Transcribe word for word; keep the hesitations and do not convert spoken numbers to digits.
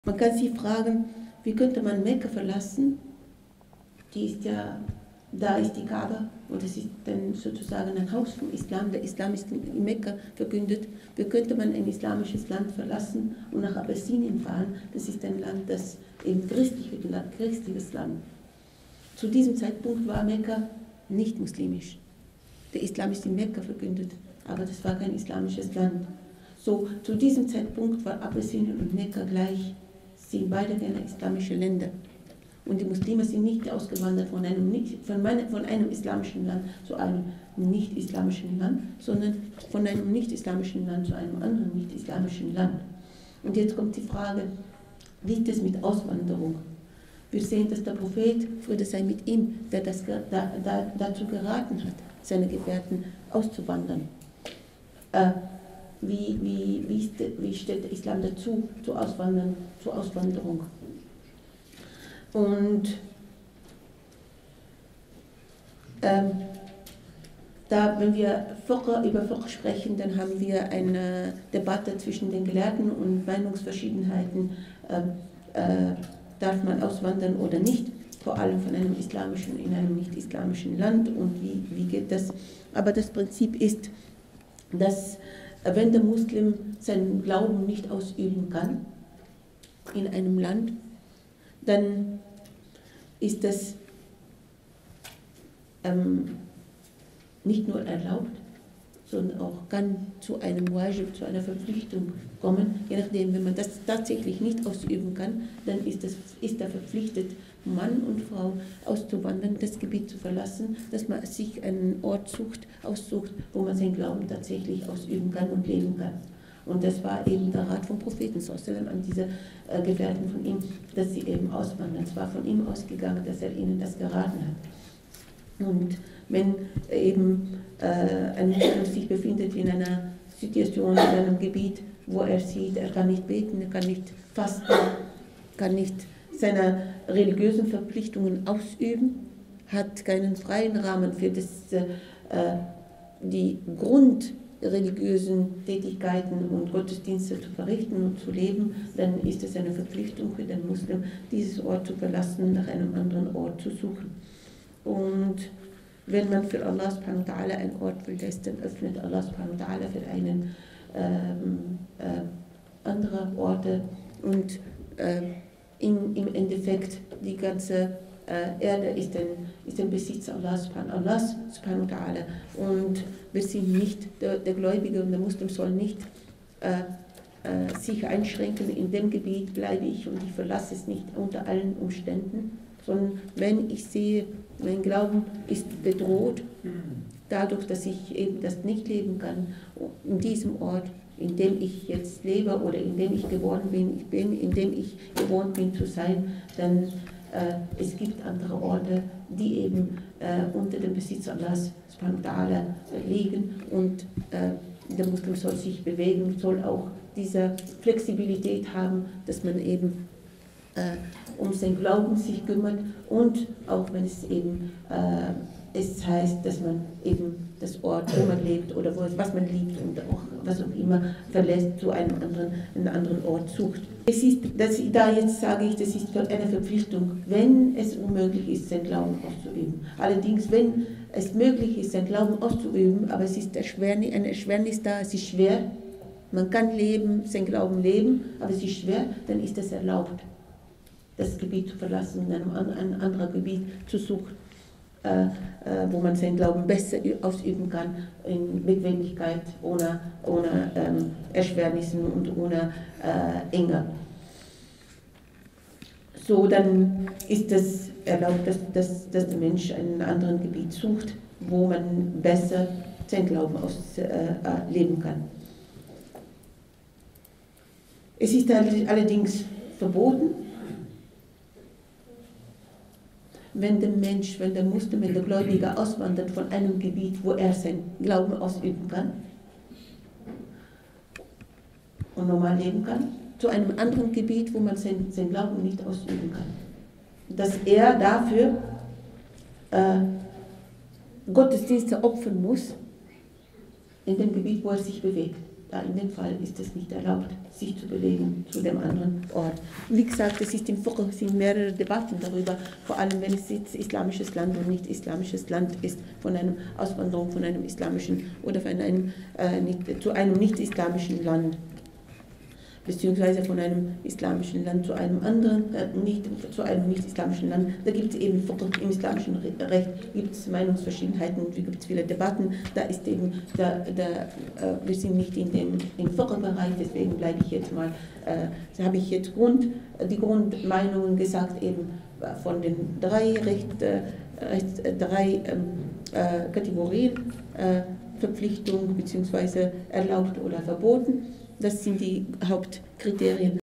Man kann sich fragen, wie könnte man Mekka verlassen? Die ist ja, da ist die Kaaba und das ist dann sozusagen ein Haus vom Islam. Der Islam ist in Mekka verkündet. Wie könnte man ein islamisches Land verlassen und nach Abessinien fahren? Das ist ein Land, das eben christliches Land, christliches Land. Zu diesem Zeitpunkt war Mekka nicht muslimisch. Der Islam ist in Mekka verkündet, aber das war kein islamisches Land. So, zu diesem Zeitpunkt war Abessinien und Mekka gleich, sind beide keine islamischen Länder. Und die Muslime sind nicht ausgewandert von einem, von, meine, von einem islamischen Land zu einem nicht-islamischen Land, sondern von einem nicht-islamischen Land zu einem anderen nicht-islamischen Land. Und jetzt kommt die Frage, wie ist es mit Auswanderung? Wir sehen, dass der Prophet, Friede sei mit ihm, der das, da, da, dazu geraten hat, seine Gefährten auszuwandern. Äh, wie, wie, wie, ist, wie steht der Islam dazu, zu Auswandern, zur Auswanderung? Und ähm, da, wenn wir Fiqh, über Fiqh sprechen, dann haben wir eine Debatte zwischen den Gelehrten und Meinungsverschiedenheiten. Ähm, äh, darf man auswandern oder nicht, vor allem von einem islamischen in einem nicht-islamischen Land und wie, wie geht das? Aber das Prinzip ist, dass wenn der Muslim seinen Glauben nicht ausüben kann in einem Land, dann ist das ähm, nicht nur erlaubt, sondern auch kann zu einem Wajib, zu einer Verpflichtung kommen. Je nachdem, wenn man das tatsächlich nicht ausüben kann, dann ist, das, ist er verpflichtet, Mann und Frau auszuwandern, das Gebiet zu verlassen, dass man sich einen Ort sucht, aussucht, wo man seinen Glauben tatsächlich ausüben kann und leben kann. Und das war eben der Rat vom Propheten an diese äh, Gefährten von ihm, dass sie eben auswandern. Es war von ihm ausgegangen, dass er ihnen das geraten hat. Und wenn eben äh, ein Muslim sich befindet in einer Situation, in einem Gebiet, wo er sieht, er kann nicht beten, er kann nicht fasten, kann nicht seine religiösen Verpflichtungen ausüben, hat keinen freien Rahmen für das, äh, die grundreligiösen Tätigkeiten und Gottesdienste zu verrichten und zu leben, dann ist es eine Verpflichtung für den Muslim, dieses Ort zu verlassen, nach einem anderen Ort zu suchen. Und wenn man für Allah subhanahu wa ta'ala einen Ort verlässt, dann öffnet Allah subhanahu wa ta'ala für einen ähm, äh, andere Orte und äh, in, im Endeffekt die ganze äh, Erde ist ein, ist ein Besitz Allah subhanahu wa ta'ala und wir sind nicht, der, der Gläubige und der Muslim soll nicht äh, äh, sich einschränken, in dem Gebiet bleibe ich und ich verlasse es nicht unter allen Umständen, sondern wenn ich sehe, mein Glauben ist bedroht, dadurch, dass ich eben das nicht leben kann, in diesem Ort, in dem ich jetzt lebe oder in dem ich geboren bin, ich bin, in dem ich gewohnt bin zu sein, dann äh, es gibt andere Orte, die eben äh, unter dem Besitz Allahs subhanahu wa ta'ala liegen und äh, der Muslim soll sich bewegen, soll auch diese Flexibilität haben, dass man eben äh, um sein Glauben sich kümmert und auch wenn es eben äh, es heißt, dass man eben das Ort, wo man lebt oder wo es, was man liebt und auch was auch immer verlässt, zu einem anderen, einen anderen Ort sucht. Es ist, dass ich da jetzt sage ich, das ist eine Verpflichtung, wenn es unmöglich ist, sein Glauben auszuüben. Allerdings, wenn es möglich ist, sein Glauben auszuüben, aber es ist Erschwernis, ein Erschwernis da, es ist schwer, man kann leben, sein Glauben leben, aber es ist schwer, dann ist es erlaubt, das Gebiet zu verlassen, in einem, ein anderes Gebiet zu suchen. Äh, äh, wo man seinen Glauben besser ausüben kann, in Bequemlichkeit, ohne, ohne ähm, Erschwernissen und ohne äh, Enge. So, dann ist es erlaubt, dass, dass, dass der Mensch ein anderes Gebiet sucht, wo man besser seinen Glauben ausleben äh, kann. Es ist allerdings verboten, wenn der Mensch, wenn der Muslim, wenn der Gläubige auswandert von einem Gebiet, wo er seinen Glauben ausüben kann und normal leben kann, zu einem anderen Gebiet, wo man seinen, seinen Glauben nicht ausüben kann. Dass er dafür äh, Gottesdienste opfern muss in dem Gebiet, wo er sich bewegt. in dem Fall ist es nicht erlaubt, sich zu bewegen zu dem anderen Ort. Wie gesagt, es ist im Fiqh sind mehrere Debatten darüber, vor allem wenn es jetzt islamisches Land und nicht islamisches Land ist, von einer Auswanderung von einem islamischen oder von einem, äh, nicht, zu einem nicht-islamischen Land, beziehungsweise von einem islamischen Land zu einem anderen, äh, nicht zu einem nicht-islamischen Land. Da gibt es eben im islamischen Recht gibt es Meinungsverschiedenheiten, wie gibt es viele Debatten. Da ist eben, da, da, äh, wir sind nicht in dem im Fiqh-Bereich, deswegen bleibe ich jetzt mal, äh, habe ich jetzt Grund, die Grundmeinungen gesagt, eben von den drei Recht, äh, Recht, äh, drei äh, Kategorien, äh, Verpflichtung bzw. erlaubt oder verboten. Das sind die Hauptkriterien.